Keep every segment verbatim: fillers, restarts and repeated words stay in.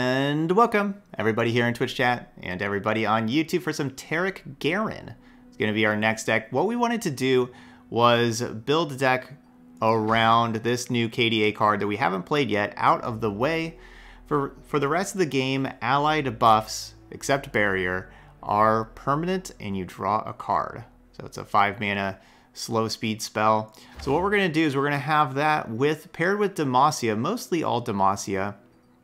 And welcome everybody here in Twitch chat and everybody on YouTube for some Taric Garen. It's going to be our next deck. What we wanted to do was build a deck around this new K D A card that we haven't played yet out of the way. For, for the rest of the game, allied buffs, except barrier, are permanent and you draw a card. So it's a five mana slow speed spell. So what we're going to do is we're going to have that with paired with Demacia, mostly all Demacia.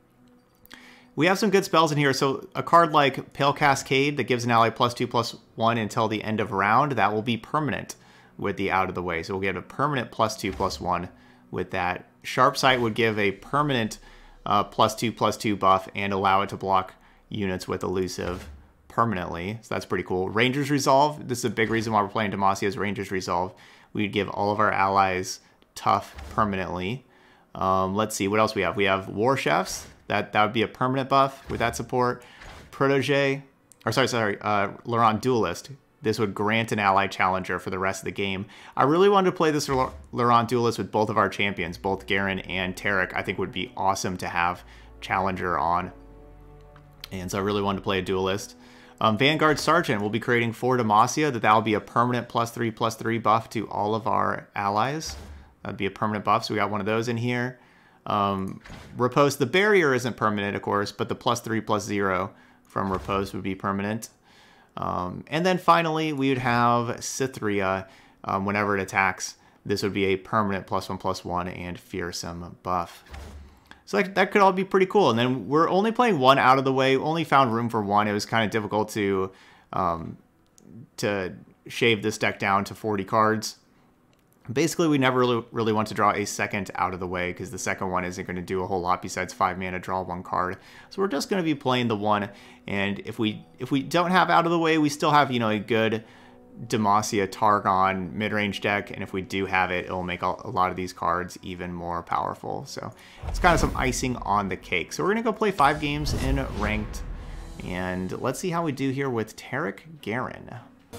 We have some good spells in here. So a card like Pale Cascade that gives an ally plus two plus one until the end of round, that will be permanent with the out of the way. So we'll get a permanent plus two plus one with that. Sharp Sight would give a permanent uh, plus two plus two buff and allow it to block units with elusive permanently. So that's pretty cool. Ranger's Resolve. This is a big reason why we're playing Demacia's Ranger's Resolve. We'd give all of our allies tough permanently. Um, let's see what else we have. We have War Chefs. That that would be a permanent buff with that support. Protege, or sorry, sorry, uh, Laurent Duelist. This would grant an ally challenger for the rest of the game. I really wanted to play this Laurent Duelist with both of our champions, both Garen and Taric. I think would be awesome to have challenger on. And so I really wanted to play a Duelist. Um, Vanguard Sergeant will be creating for Demacia that that will be a permanent plus three plus three buff to all of our allies. That'd be a permanent buff, so we got one of those in here. Um, Riposte, the barrier isn't permanent, of course, but the plus three plus zero from Riposte would be permanent. Um, and then finally, we would have Cytherea. Um, whenever it attacks, this would be a permanent plus one plus one and fearsome buff. So that, that could all be pretty cool. And then we're only playing one out of the way. Only found room for one. It was kind of difficult to um, to shave this deck down to forty cards. Basically, we never really, really want to draw a second out of the way because the second one isn't going to do a whole lot besides five mana, draw one card. So we're just going to be playing the one, and if we if we don't have out of the way, we still have, you know, a good Demacia Targon mid-range deck, and if we do have it, it'll make a lot of these cards even more powerful. So it's kind of some icing on the cake. So we're going to go play five games in ranked, and let's see how we do here with Taric Garen.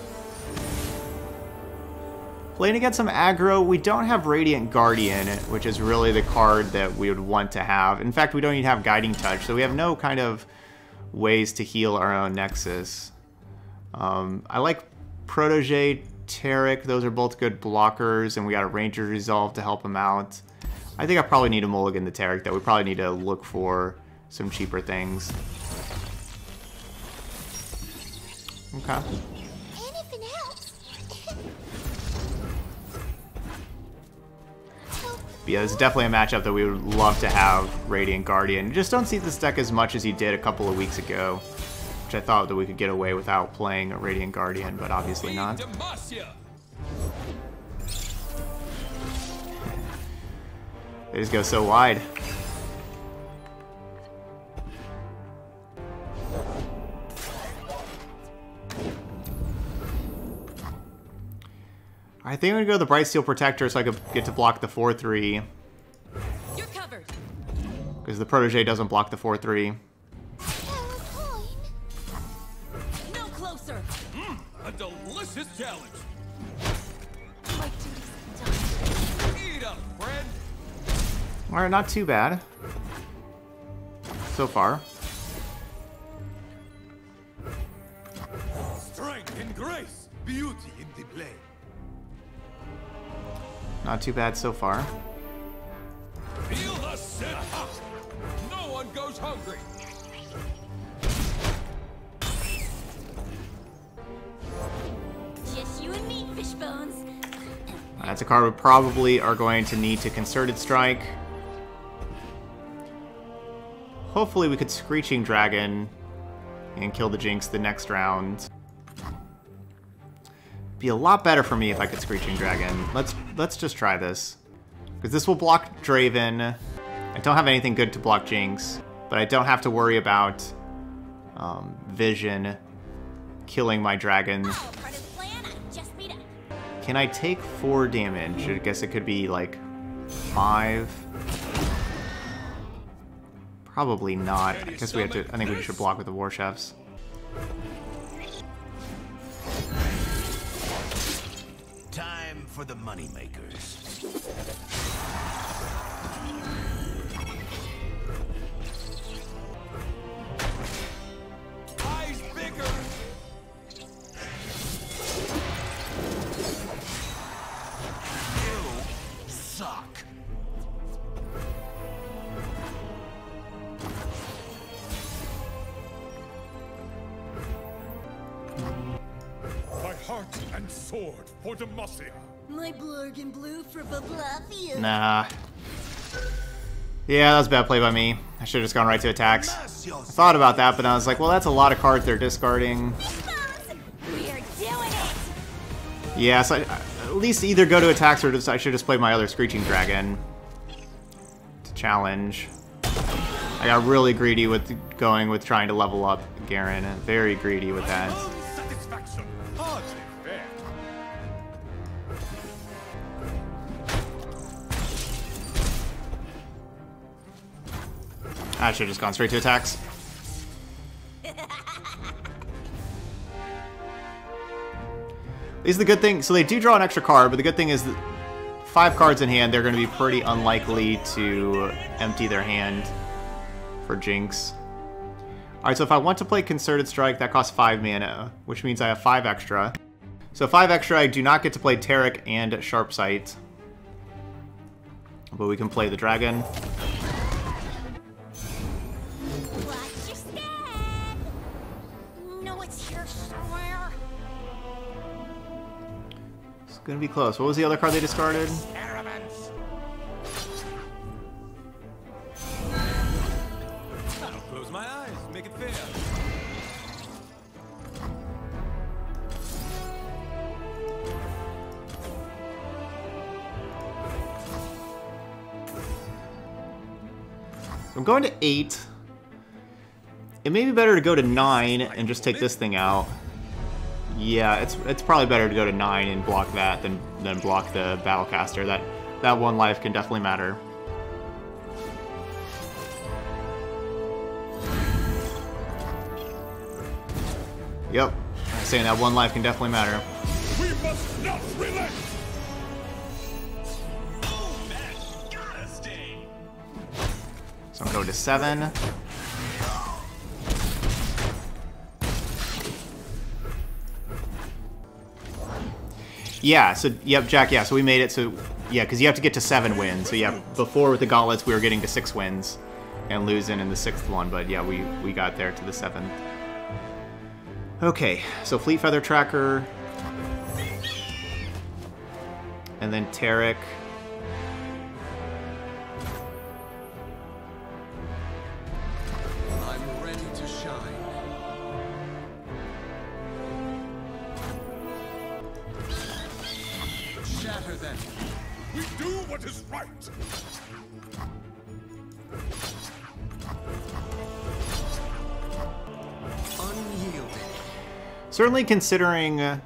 Playing against some aggro, we don't have Radiant Guardian, which is really the card that we would want to have. In fact, we don't even have Guiding Touch, so we have no kind of ways to heal our own Nexus. Um, I like Protege, Taric. Those are both good blockers, and we got a Ranger's Resolve to help him out. I think I probably need a mulligan to Taric, though. We probably need to look for some cheaper things. Okay. Yeah, this is definitely a matchup that we would love to have, Radiant Guardian. You just don't see this deck as much as you did a couple of weeks ago, which I thought that we could get away without playing a Radiant Guardian, but obviously not. They just go so wide. I think I'm going to go the Brightsteel Protector so I could get to block the four three. You're covered. Because the Protege doesn't block the four three. No closer. Mm, a delicious challenge. Eat up, friend. Alright, not too bad. So far. Strength and grace, beauty in the play. Not too bad so far. Feel the sit. No one goes hungry. Just you and me, fish bones. That's a card we probably are going to need to Concerted Strike. Hopefully we could Screeching Dragon and kill the Jinx the next round. Be a lot better for me if I could Screeching Dragon. Let's let's just try this. Because this will block Draven. I don't have anything good to block Jinx, but I don't have to worry about um, Vision killing my dragon. Can I take four damage? I guess it could be like five. Probably not. I guess we have to. I think we should block with the War Chefs. Time for the money makers. One sword for Demacia. My blurg and blue for Bablavia. Nah. Yeah, that was a bad play by me. I should have just gone right to attacks. I thought about that, but I was like, well, that's a lot of cards they're discarding. We're doing it. Yeah, so I, at least either go to attacks or just, I should just play my other Screeching Dragon to challenge. I got really greedy with going with trying to level up Garen. Very greedy with that. Satisfaction. Hardly fair. I should have just gone straight to attacks. At least the good thing, so they do draw an extra card, but the good thing is that five cards in hand, they're going to be pretty unlikely to empty their hand for Jinx. Alright, so if I want to play Concerted Strike, that costs five mana, which means I have five extra. So five extra, I do not get to play Taric and Sharpsight. But we can play the Dragon. Watch your step. No, it's here somewhere. It's going to be close. What was the other card they discarded? I'll close my eyes. Make it fair. I'm going to eight. It may be better to go to nine and just take this thing out. Yeah, it's it's probably better to go to nine and block that than than block the Battlecaster. That that one life can definitely matter. Yep, I'm saying that one life can definitely matter. We must not relent. So I'm going to seven. Yeah, so, yep, Jack, yeah, so we made it, so, yeah, because you have to get to seven wins. So, yeah, before with the Gauntlets, we were getting to six wins and losing in the sixth one, but, yeah, we, we got there to the seventh. Okay, so Fleet Feather Tracker. And then Taric. I'm ready to shine. Shatter them. We do what is right. Unyielding. Certainly considering... Uh,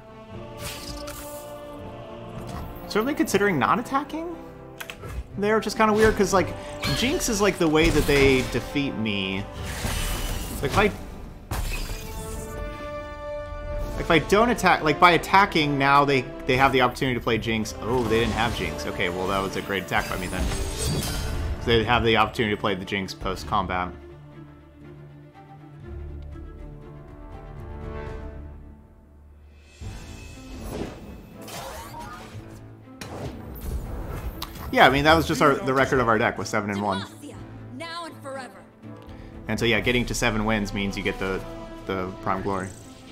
certainly considering not attacking? They're just kind of weird, because, like, Jinx is, like, the way that they defeat me. Like, if I... Like, if I don't attack... Like, by attacking, now they, they have the opportunity to play Jinx. Oh, they didn't have Jinx. Okay, well, that was a great attack by me, then. So they have the opportunity to play the Jinx post-combat. Yeah, I mean, that was just our the record of our deck, was seven and one. Demacia, now and forever. And so, yeah, getting to seven wins means you get the, the Prime Glory.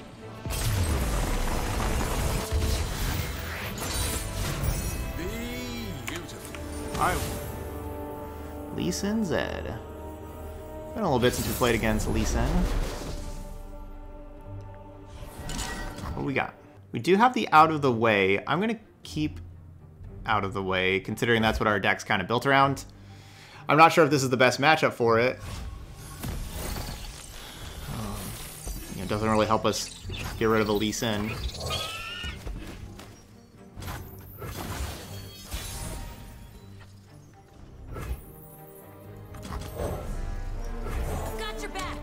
Beautiful. Alright. Lee Sin Zed. Been a little bit since we played against Lee Sin. What do we got? We do have the Out of the Way. I'm going to keep Out of the Way, considering that's what our deck's kind of built around. I'm not sure if this is the best matchup for it. Um, you know, it doesn't really help us get rid of a Lee Sin. Got your back.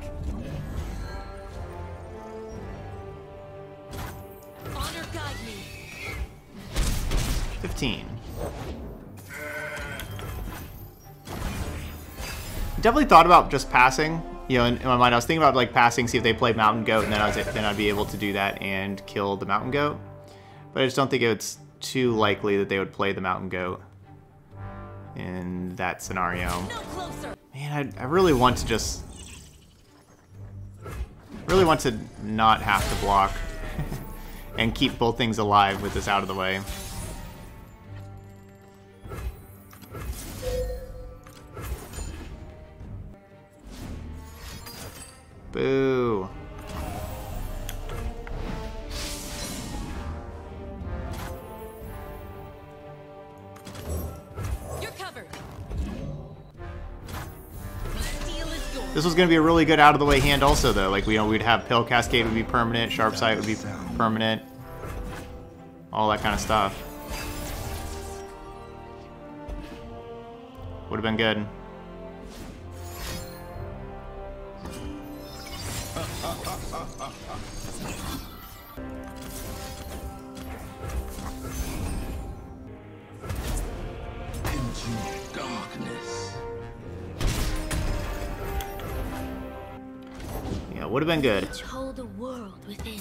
Honor guide me. fifteen. Definitely thought about just passing. You know, in, in my mind, I was thinking about like passing, see if they played Mountain Goat, and then I was then I'd be able to do that and kill the Mountain Goat. But I just don't think it's too likely that they would play the Mountain Goat in that scenario. No closer. Man, I, I really want to just really want to not have to block and keep both things alive with this out of the way. Boo. You're covered. The steel is yours. This was going to be a really good out-of-the-way hand also, though. Like, we you know, we'd have Pill Cascade would be permanent, Sharp Sight would be permanent. All that kind of stuff. Would have been good. Into darkness. Yeah, would have been good. Which hold a world within.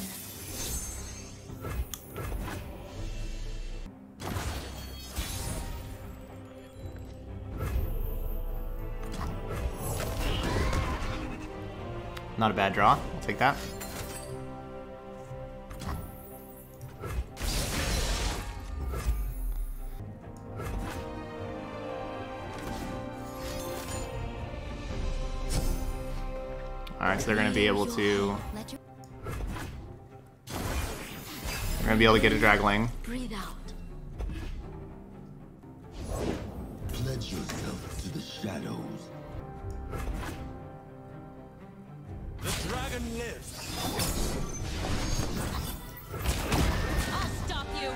Not a bad draw. I'll take that. Alright, so they're going to be able to... Let your They're going to be able to get a Dragling. breathe out. Pledge yourself to the shadows. The dragon lives. I'll stop you.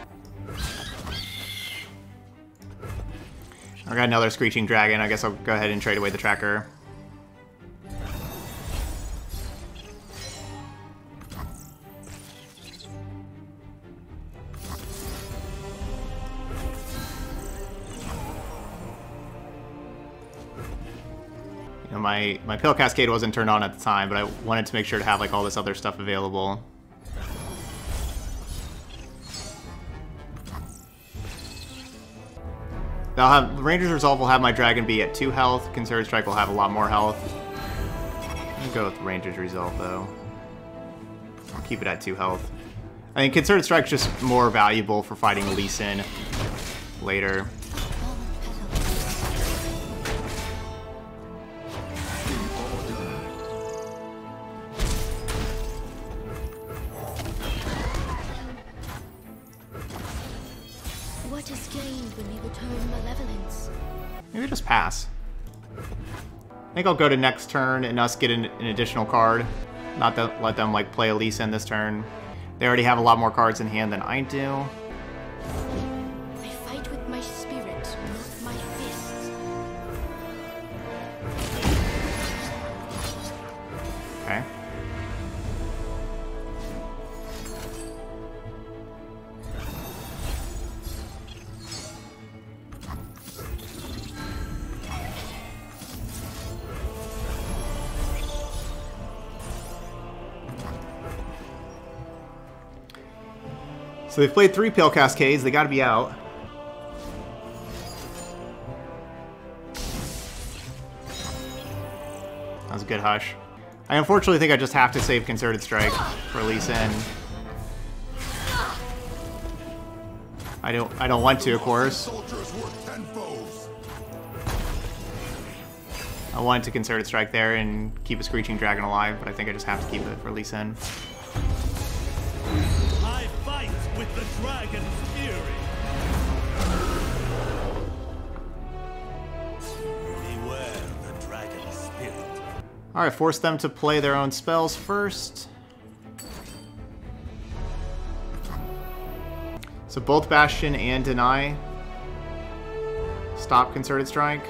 I got another Screeching Dragon. I guess I'll go ahead and trade away the tracker. You know, my, my Pill Cascade wasn't turned on at the time, but I wanted to make sure to have like all this other stuff available. They'll have Ranger's Resolve will have my Dragon be at two health. Concerted Strike will have a lot more health. I'm gonna go with Ranger's Resolve though. I'll keep it at two health. I think Concerted Strike's just more valuable for fighting Lee Sin later. What is gained when you return malevolence? Maybe just pass. I think I'll go to next turn and us get an, an additional card. Not to let them like play Lee Sin this turn. They already have a lot more cards in hand than I do. I fight with my spirit, not my fists. Okay. So they've played three Pale Cascades, they gotta be out. That was a good hush. I unfortunately think I just have to save Concerted Strike for Lee Sin. I don't I don't want to, of course. Soldiers worth ten foes. I wanted to Concerted Strike there and keep a Screeching Dragon alive, but I think I just have to keep it for Lee Sin. I fight with the dragon's fury. Beware the dragon's spirit. Alright, force them to play their own spells first. So both Bastion and Deny stop Concerted Strike.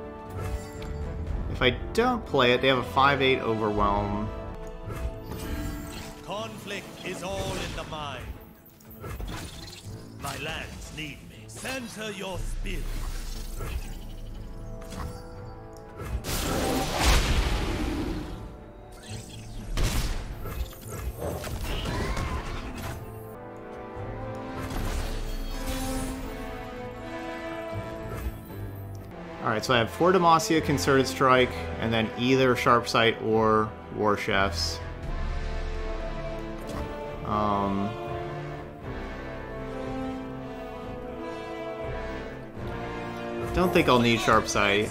If I don't play it, they have a five eight Overwhelm. Conflict is all in the mind. My lands need me. Center your spirit. Alright, so I have four Demacia, Concerted Strike, and then either Sharp Sight or War Chefs. Um, Don't think I'll need Sharp Sight.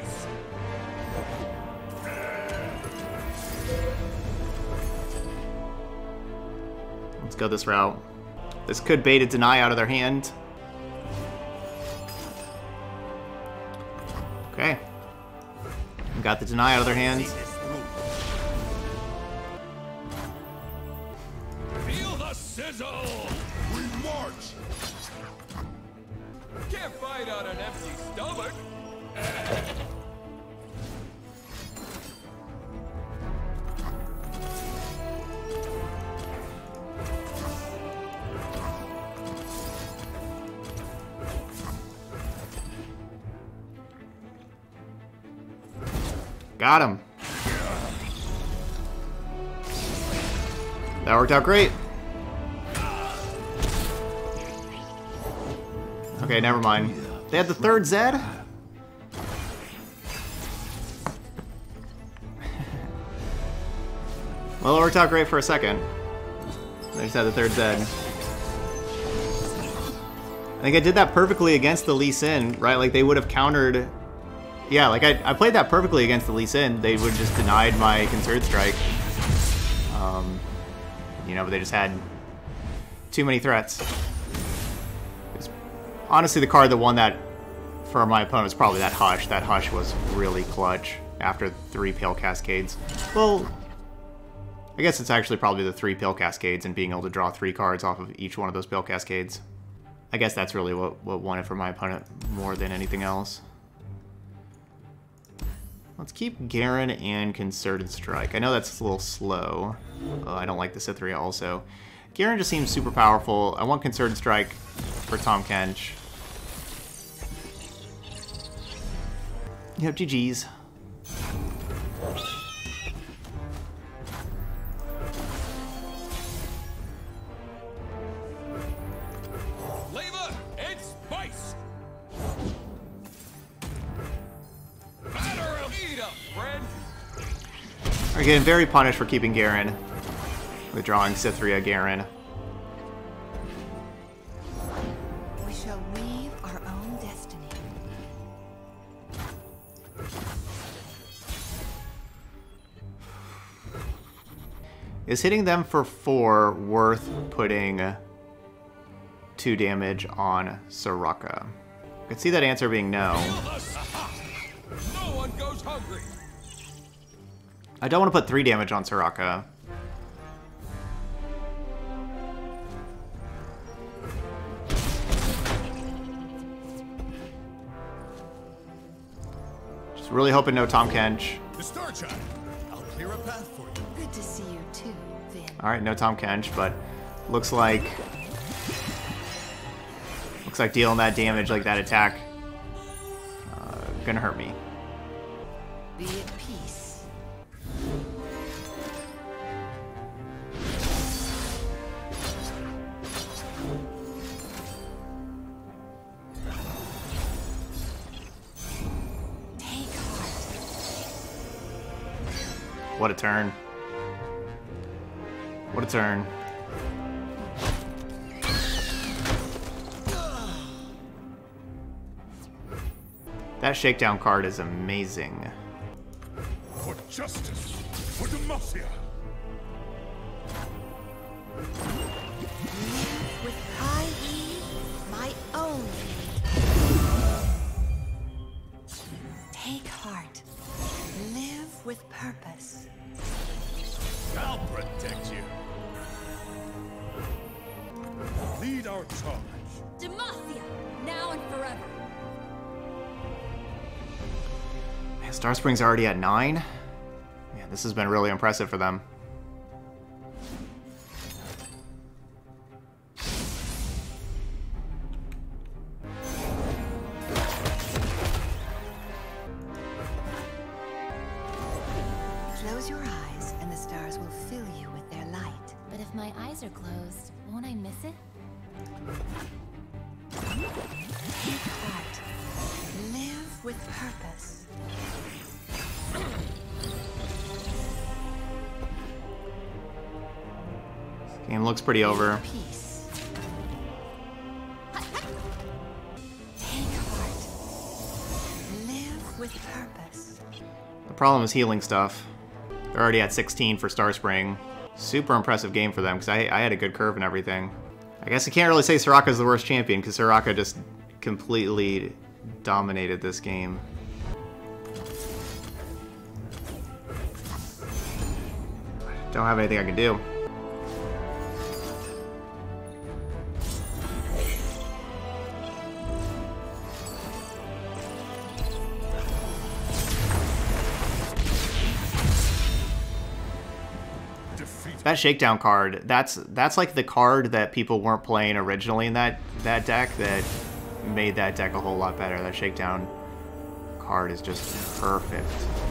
Let's go this route. This could bait a deny out of their hand. Okay. Got the deny out of their hands. Feel the sizzle! We march! Can't fight on an empty stomach! Got him. That worked out great. Okay, never mind. They had the third Zed? Well, it worked out great for a second. They just had the third Zed. I think I did that perfectly against the Lee Sin, right? Like, they would have countered... Yeah, like, I, I played that perfectly against the Lee Sin. They would have just denied my Concerted Strike. Um, you know, but they just had too many threats. It's honestly, the card that won that for my opponent was probably that Hush. That Hush was really clutch after three Pale Cascades. Well, I guess it's actually probably the three Pale Cascades and being able to draw three cards off of each one of those Pale Cascades. I guess that's really what, what won it for my opponent more than anything else. Let's keep Garen and Concerted Strike. I know that's a little slow. Uh, I don't like the Cytheria also. Garen just seems super powerful. I want Concerted Strike for Tahm Kench. Yep, G G's. Flavor and spice! Eat up, friend! We're getting very punished for keeping Garen. Withdrawing Cytheria Garen. We shall weave our own destiny. Is hitting them for four worth putting two damage on Soraka? I could see that answer being no. No one goes hungry. I don't want to put three damage on Soraka. Just really hoping no Tahm Kench. The Star Child. I'll clear a path for you. Good to see you too, Vin. Alright, no Tahm Kench, but looks like... Looks like dealing that damage, like that attack, uh, gonna hurt me. Be at peace. Take heart. What a turn. What a turn. That shakedown card is amazing. For justice, for Demacia. With high E, my own. Take heart. Live with purpose. I'll protect you. Lead our charge. Demacia, now and forever. Man, Star Spring's already at nine. Man, this has been really impressive for them. Close your eyes and the stars will fill you with their light. But if my eyes are closed, won't I miss it? Take heart. Live with purpose. This game looks pretty over. Peace. Take heart. with purpose. The problem is healing stuff. They're already at sixteen for Star Spring. Super impressive game for them, because I, I had a good curve and everything. I guess I can't really say Soraka's the worst champion, because Soraka just completely dominated this game. Don't have anything I can do. That Shakedown card, that's that's like the card that people weren't playing originally in that, that deck that made that deck a whole lot better. That Shakedown card is just perfect.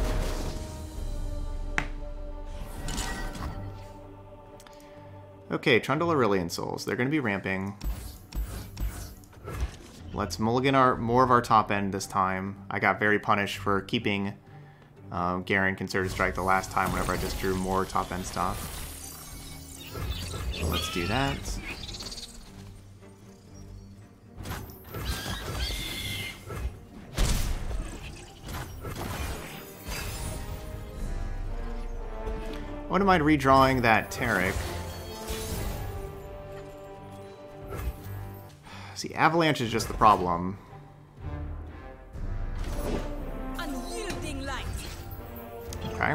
Okay, Trundle Aurelion Souls. They're going to be ramping. Let's mulligan our more of our top end this time. I got very punished for keeping um, Garen Concerted Strike the last time whenever I just drew more top end stuff. So let's do that. I wouldn't mind redrawing that Taric. See, Avalanche is just the problem. Unyielding light. Okay.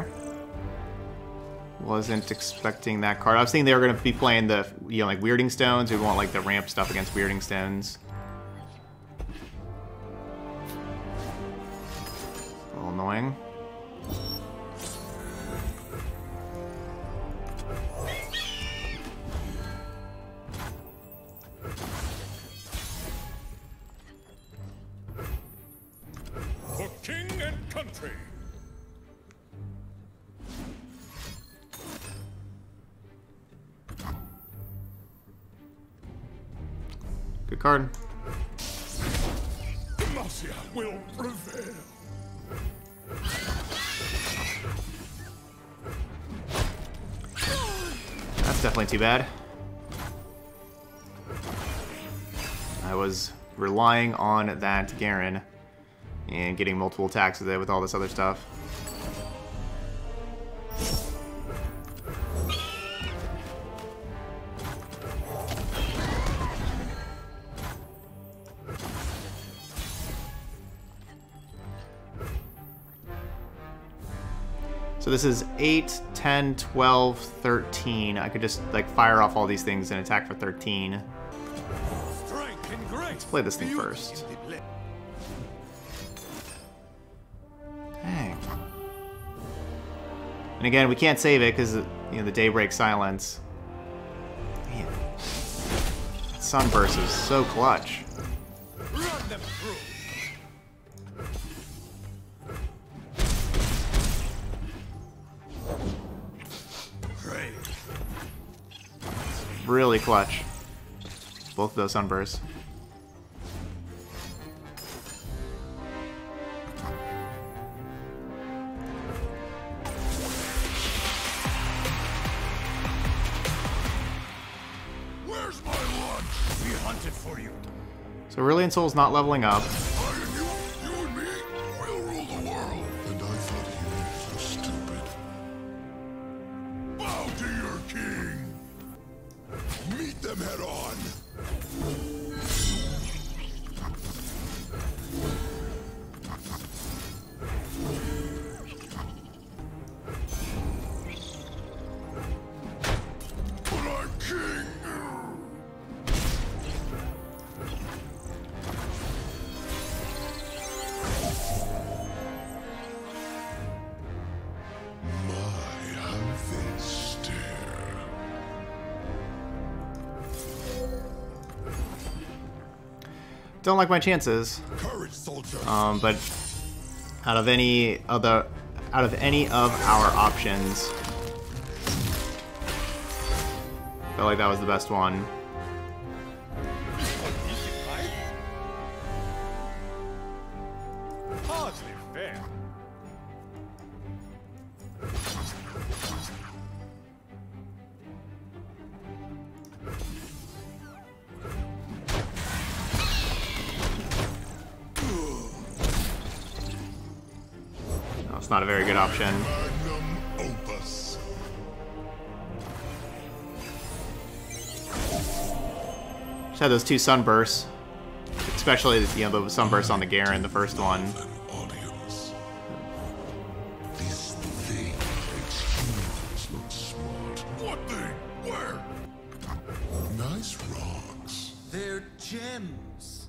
Wasn't expecting that card. I was thinking they were going to be playing the, you know, like Weirding Stones. We want like the ramp stuff against Weirding Stones. A little annoying. For king and country. Good card. Demacia will prevail. That's definitely too bad. I was relying on that Garen and getting multiple attacks with it with all this other stuff. So this is eight, ten, twelve, thirteen. I could just like fire off all these things and attack for thirteen. Strength and grace. Let's play this thing first. Dang. And again, we can't save it because, you know, the Daybreak Silence. Man. Sunburst is so clutch. Run them through. Really clutch. Both of those Sunbursts. Where's my lunch? We hunted for you. So Aurelion Soul's not leveling up. I and you, you and me, we'll rule the world. And I thought humans were stupid. Bow to your king. Meet them head on. But I'm king. My, how they stare. Don't like my chances. Courage, soldier. Um, but out of any other, out of any of our options, I felt like that was the best one. Hardly fair. It's not a very good option. Magnum opus. Just had those two sunbursts. Especially, you know, the sunburst on the Garen, the first one. An audience. This thing makes humans look smart. What thing? Where? Nice rocks. They're gems.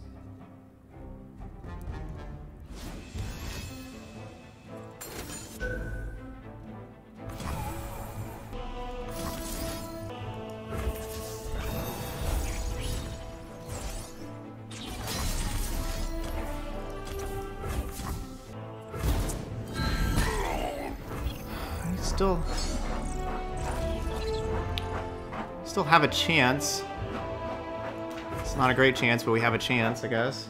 Still, still have a chance. It's not a great chance, but we have a chance, I guess.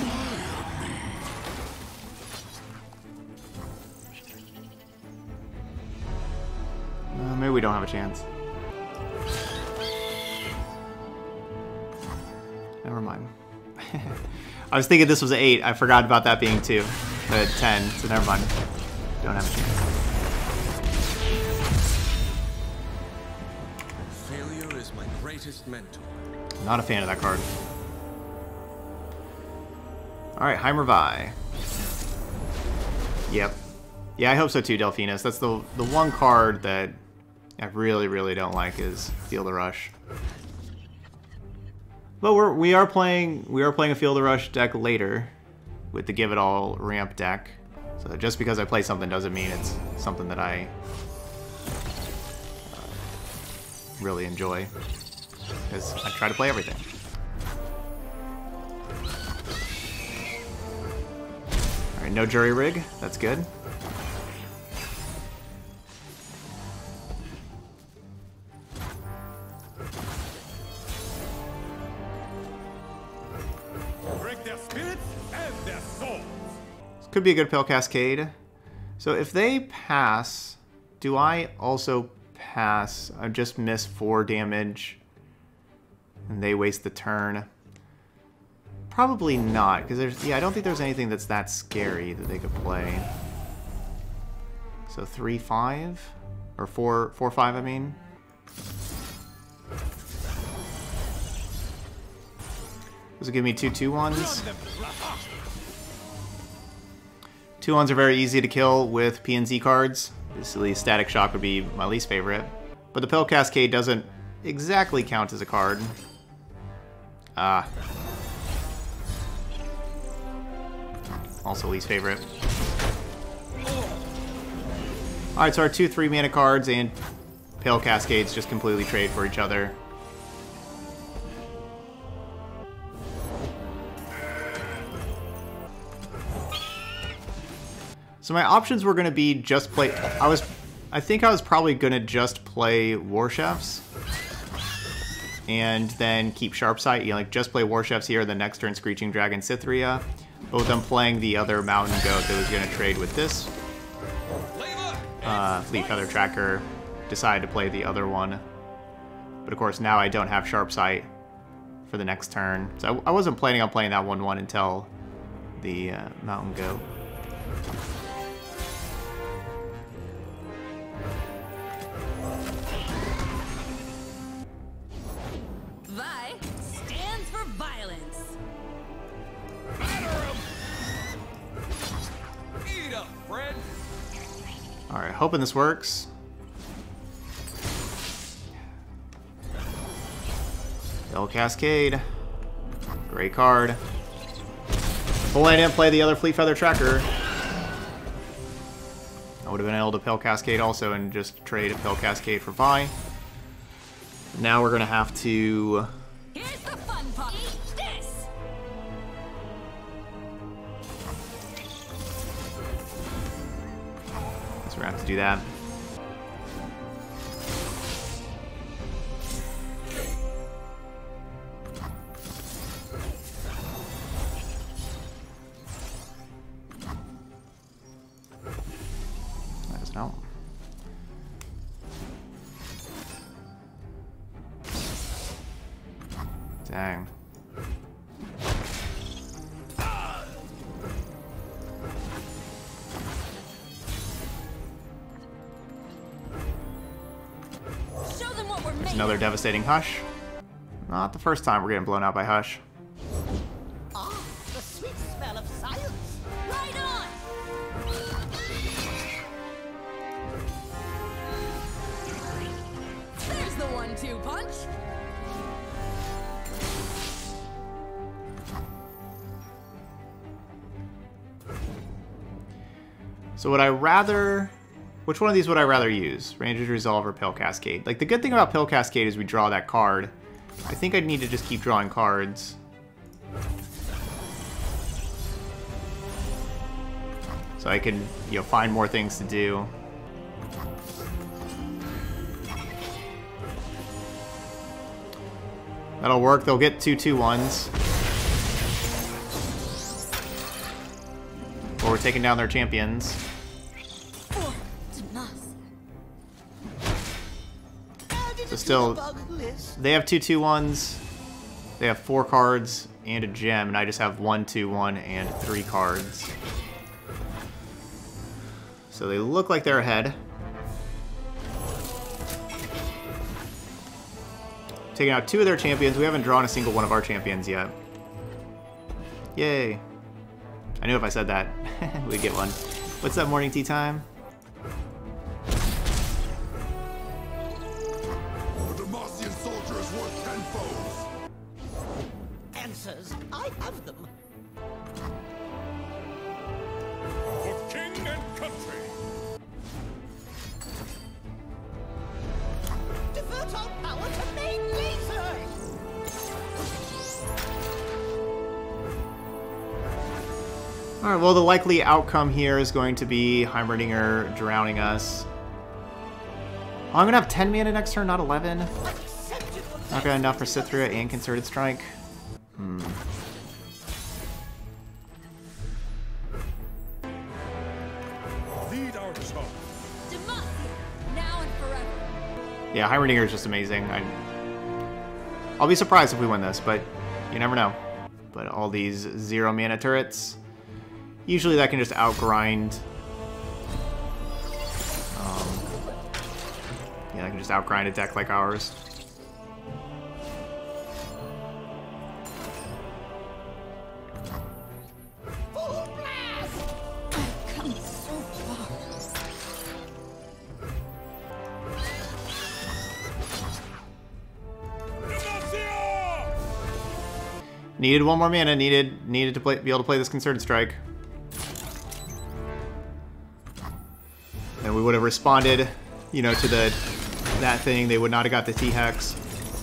Uh, maybe we don't have a chance. Never mind. I was thinking this was an eight. I forgot about that being two. Uh, ten, so never mind. Don't have a chance. Failure is my greatest mentor. Not a fan of that card. Alright, Heimervi. Yep. Yeah, I hope so too, Delphinus. That's the the one card that I really, really don't like is Feel the Rush. But we're we are playing we are playing a Feel the Rush deck later with the Give It All ramp deck. So just because I play something doesn't mean it's something that I uh, really enjoy. Because I try to play everything. Alright, no Jury Rig. That's good. Break their spirits and their souls. This could be a good Pale Cascade. So if they pass, do I also pass? I just miss four damage. And they waste the turn. Probably not, because there's yeah, I don't think there's anything that's that scary that they could play. So three five or four four five. I mean. Does it give me two two ones? Two ones are very easy to kill with P and Z cards. Basically, Static Shock would be my least favorite, but the Pale Cascade doesn't exactly count as a card. Ah. Also least favorite. Alright, so our two three mana cards and Pale Cascades just completely trade for each other. So my options were going to be just play... I was... I think I was probably going to just play War Chefs. And then keep Sharpsight, you know, like just play War Chefs here, the next turn Screeching Dragon Cythria. But I'm playing the other Mountain Goat that was going to trade with this. Uh, Fleet Feather Tracker. Decided to play the other one. But of course now I don't have Sharpsight for the next turn. So I, I wasn't planning on playing that one one until the uh, Mountain Goat. Vi stands for violence. Eat up, friend. Alright, hoping this works. Pale Cascade. Great card. If only I didn't play the other Fleet Feather Tracker. I would have been able to Pale Cascade also and just trade a Pale Cascade for Vi. Now we're going to have to... Here's the fun part. Eat this. Guess we're going to have to do that. That is no. Dang. There's another devastating Hush. Not the first time we're getting blown out by Hush. Ah, the sweet smell of science. Right on! There's the one two punch! So would I rather... Which one of these would I rather use? Ranger's Resolve or Pale Cascade? Like, the good thing about Pale Cascade is we draw that card. I think I'd need to just keep drawing cards. So I can, you know, find more things to do. That'll work. They'll get two two ones. Or we're taking down their champions. So still, they have two two ones. They have four cards and a gem, and I just have one two one and three cards. So they look like they're ahead. Taking out two of their champions. We haven't drawn a single one of our champions yet. Yay. I knew if I said that, we'd get one. What's up, morning tea time? The Demacian soldier is worth ten foes. Answers, I have them. For king and country. Divert our power to main laser. Alright, well, the likely outcome here is going to be Heimerdinger drowning us. Oh, I'm going to have ten mana next turn, not eleven. Not got enough for Cithria and Concerted Strike. Hmm. Lead our charge. Demacia, now and forever. Yeah, Heimerdinger is just amazing. I, I'll be surprised if we win this, but you never know. But all these zero mana turrets, usually that can just outgrind. Um, yeah, I can just outgrind a deck like ours. Full blast. I've come so far. Demacia! Needed one more mana. Needed needed to play, be able to play this Concerted Strike. And we would have responded, you know, to the that thing. They would not have got the T-Hex.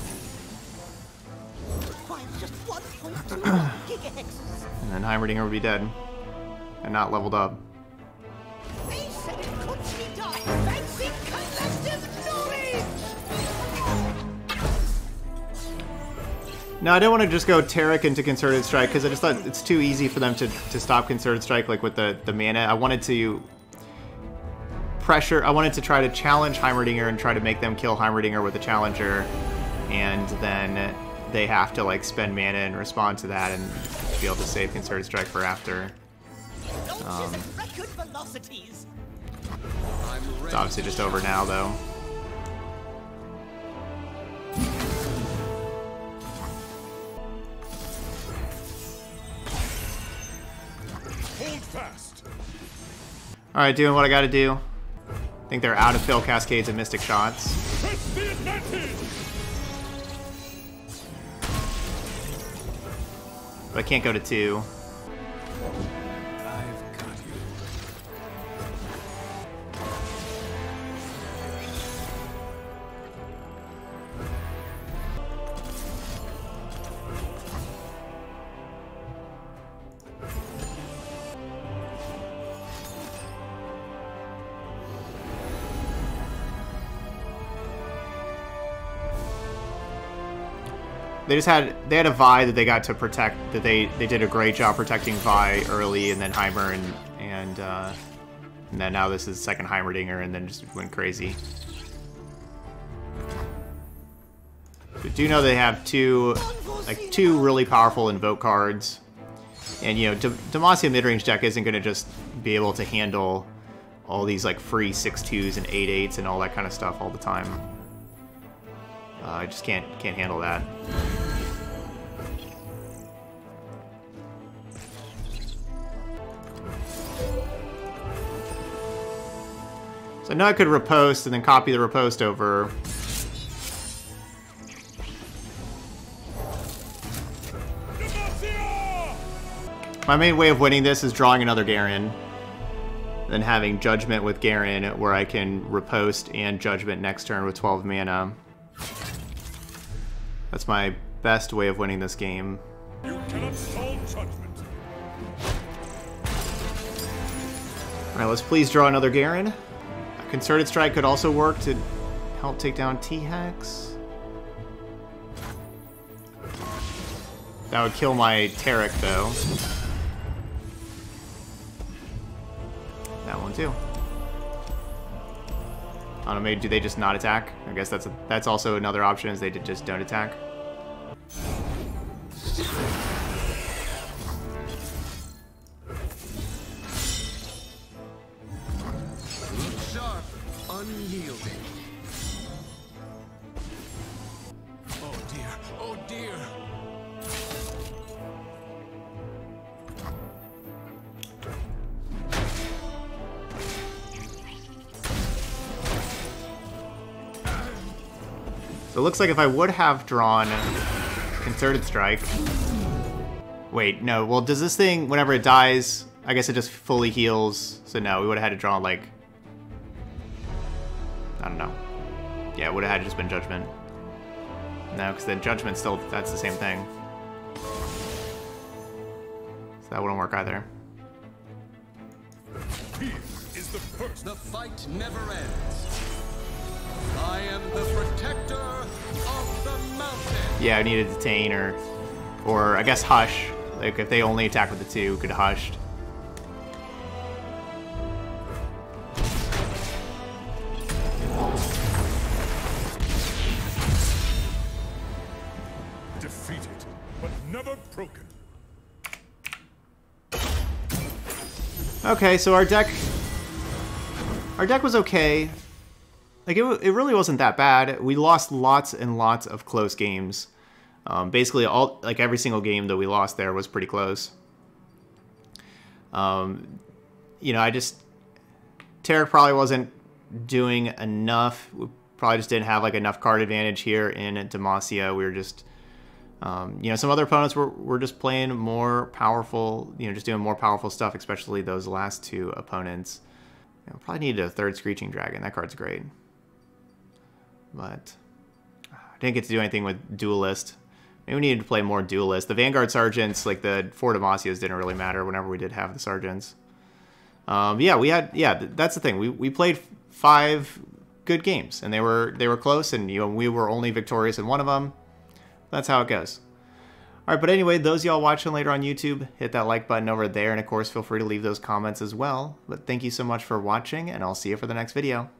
Requires just one point two gigahexes. And then Heimerdinger would be dead. And not leveled up. They said it could be done. Fancy collective knowledge. No, I didn't want to just go Taric into Concerted Strike because I just thought it's too easy for them to, to stop Concerted Strike, like with the, the mana. I wanted to pressure, I wanted to try to challenge Heimerdinger and try to make them kill Heimerdinger with a challenger, and then they have to like spend mana and respond to that and be able to save Concerted Strike for after. Um, Record velocities. it's obviously just over now though. Hold fast. Alright, doing what I gotta do. I think they're out of Pale Cascades and Mystic Shots. Press the advantage. But I can't go to two. I've got you. They just had they had a Vi that they got to protect. That they they did a great job protecting Vi early, and then Heimer and and uh, and then now this is second Heimerdinger, and then just went crazy. But do know they have two like two really powerful invoke cards, and you know D Demacia midrange deck isn't going to just be able to handle all these like free six twos and eight eights and all that kind of stuff all the time. Uh, I just can't can't handle that. So I know I could riposte and then copy the riposte over. My main way of winning this is drawing another Garen, then having Judgment with Garen, where I can riposte and Judgment next turn with twelve mana. That's my best way of winning this game. You cannot solve judgment. Alright, let's please draw another Garen. A Concerted Strike could also work to help take down T-Hex. That would kill my Taric, though. That one, too. I don't know, maybe do they just not attack? I guess that's a, that's also another option, is they just don't attack. Sharp, unyielding. Oh dear, oh dear. So it looks like if I would have drawn Concerted Strike... Wait, no, well does this thing, whenever it dies, I guess it just fully heals, so no, we would have had to draw like... I don't know. Yeah, it would have had to just been Judgment. No, because then Judgment still, that's the same thing. So that wouldn't work either. Here is the first. The fight never ends. I am the protector of the mountain. Yeah, I need to detain or, or I guess Hush. Like if they only attack with the two, could Hushed. Defeated, but never broken. Okay, so our deck, our deck was okay. Like, it, it really wasn't that bad. We lost lots and lots of close games. Um, basically, all like every single game that we lost there was pretty close. Um, you know, I just... Taric probably wasn't doing enough. We probably just didn't have, like, enough card advantage here in Demacia. We were just... Um, you know, some other opponents were, were just playing more powerful, you know, just doing more powerful stuff, especially those last two opponents. You know, probably needed a third Screeching Dragon. That card's great. But I didn't get to do anything with Duelist. Maybe we needed to play more Duelist. The Vanguard Sergeants, like the four Demacias, didn't really matter whenever we did have the Sergeants. Um, yeah, we had, yeah, that's the thing. We, we played five good games, and they were they were close, and you know, we were only victorious in one of them. That's how it goes. All right, but anyway, those y'all watching later on YouTube, hit that like button over there, and of course, feel free to leave those comments as well. But thank you so much for watching, and I'll see you for the next video.